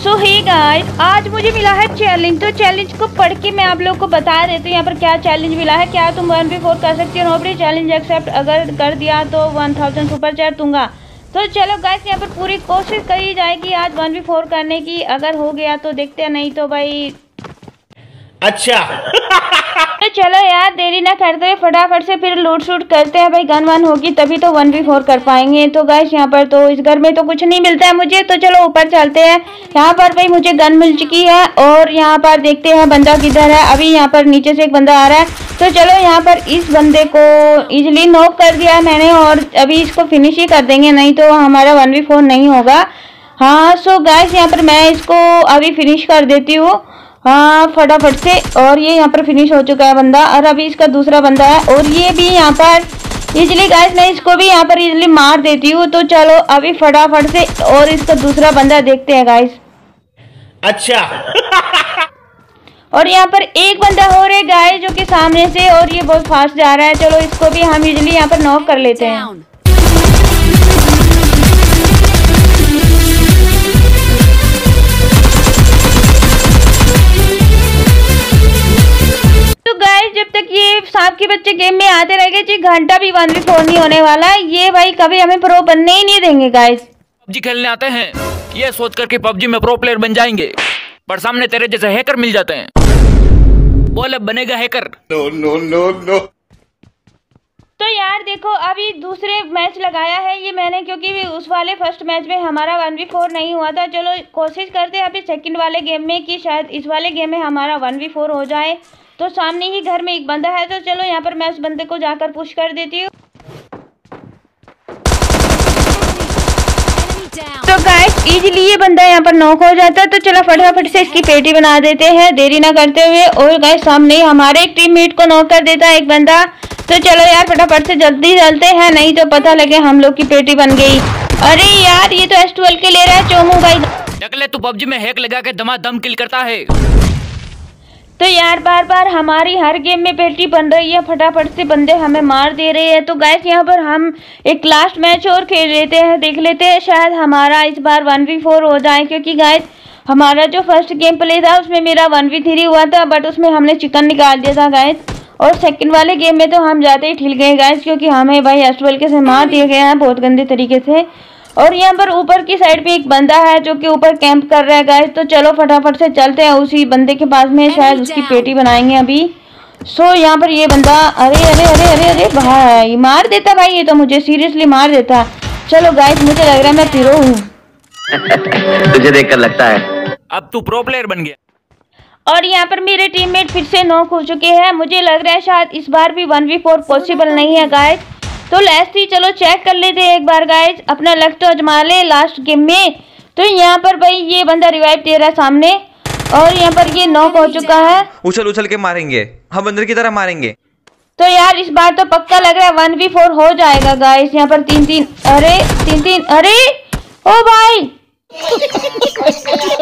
सो hey guys, आज मुझे मिला है चैलेंज। तो चैलेंज को पढ़ के मैं आप लोग को बता देती हूँ यहाँ पर क्या चैलेंज मिला है। क्या तुम 1v4 कर सकती हो? नोबडी चैलेंज एक्सेप्ट, अगर कर दिया तो 1000 सुपर चैट दूंगा। तो चलो गाइस, यहाँ पर पूरी कोशिश करी जाएगी आज 1v4 करने की। अगर हो गया तो देखते हैं, नहीं तो भाई अच्छा। तो चलो यार, देरी ना करते हुए फटाफट से फिर लूट शूट करते हैं भाई। गन वन होगी तभी तो 1v4 कर पाएंगे। तो गाइस यहाँ पर तो इस घर में तो कुछ नहीं मिलता है मुझे, तो चलो ऊपर चलते हैं। यहाँ पर भाई मुझे गन मिल चुकी है और यहाँ पर देखते हैं बंदा किधर है। अभी यहाँ पर नीचे से एक बंदा आ रहा है, तो चलो यहाँ पर इस बंदे को इजिली नॉक कर दिया है मैंने और अभी इसको फिनिश ही कर देंगे, नहीं तो हमारा 1v4 नहीं होगा। हाँ सो गाइस, यहाँ पर मैं इसको अभी फिनिश कर देती हूँ हाँ फटाफट से। और ये यहाँ पर फिनिश हो चुका है बंदा और अभी इसका दूसरा बंदा है और ये भी यहाँ पर इजली गाइस मैं इसको भी यहाँ पर इजली मार देती हूँ। तो चलो अभी फटाफट से और इसका दूसरा बंदा देखते हैं गाइस। अच्छा। और यहाँ पर एक बंदा हो रहा है गाइस जो कि सामने से, और ये बहुत फास्ट जा रहा है। चलो इसको भी हम इजली यहाँ पर नॉक कर लेते हैं। जब तक ये सांप के बच्चे गेम में आते रहेंगे जी, घंटा भी 1v4 नहीं होने वाला है। ये भाई कभी हमें प्रो बनने ही नहीं देंगे गाइस। पबजी खेलने आते हैं ये सोच कर कि पबजी में प्रो प्लेयर बन जाएंगे, पर सामने तेरे जैसे हैकर मिल जाते हैं। बोल अब बनेगा hacker. No no no no. तो यार देखो, अभी दूसरे मैच लगाया है ये मैंने, क्योंकि उस वाले फर्स्ट मैच में हमारा 1v4 नहीं हुआ था। चलो कोशिश करते हैं अभी सेकंड वाले गेम में कि शायद इस वाले गेम में हमारा 1v4 हो जाए। तो सामने ही घर में एक बंदा है, तो चलो यहाँ पर मैं उस बंदे को जाकर पुश कर देती हूँ। तो गाइस इजीली ये बंदा यहाँ पर नॉक हो जाता है। तो चलो फटाफट से इसकी पेटी बना देते हैं देरी ना करते हुए। और गाइस सामने हमारे एक टीममेट को नॉक कर देता है एक बंदा। तो चलो यार फटाफट से जल्दी चलते हैं, नहीं तो पता लगे हम लोग की पेटी बन गई। अरे यार ये तो S12 के ले रहा है चोमू भाई। टकले तू पबजी में हैक लगा के धमाधम किल करता है। तो यार बार बार हमारी हर गेम में पेटी बन रही है, फटाफट से बंदे हमें मार दे रहे हैं। तो गाइस यहाँ पर हम एक लास्ट मैच और खेल लेते हैं, देख लेते हैं शायद हमारा इस बार 1v4 हो जाए। क्योंकि गाइस हमारा जो फर्स्ट गेम प्ले था उसमें मेरा 1v3 हुआ था, बट उसमें हमने चिकन निकाल दिया था गाइस। और सेकंड वाले गेम में तो हम जाते ही ठिल गए गाइस, क्योंकि हमें भाई S12 के से मार दिए गए हैं बहुत गंदे तरीके से। और यहाँ पर ऊपर की साइड पे एक बंदा है जो कि ऊपर कैंप कर रहा है गाइस। तो चलो फटाफट से चलते हैं उसी बंदे के पास में, शायद उसकी पेटी बनाएंगे अभी। सो यहाँ पर ये बंदा, अरे अरे अरे अरे अरे भाई मार देता भाई, ये तो मुझे सीरियसली मार देता। चलो गाइस मुझे लग रहा है मैं प्रो हूँ। तुझे देखकर लगता है अब तू प्रो प्लेयर बन गया। और यहाँ पर मेरे टीममेट फिर से नॉक हो चुके हैं। मुझे लग रहा है शायद इस बार भी 1v4 पॉसिबल नहीं है गाइस। तो लास्ट ही चलो चेक कर लेते हैं एक बार गाइस, अपना लक तो आजमा ले लास्ट गेम में। तो यहाँ पर भाई ये बंदा रिवाइव दे रहा है सामने और यहाँ पर ये नॉक हो चुका है। उछल उछल के मारेंगे, हम अंदर की तरह मारेंगे। तो यार इस बार तो पक्का लग रहा है 1v4 हो जाएगा गाइस। यहाँ पर 3-3, अरे 3-3, अरे ओ भाई।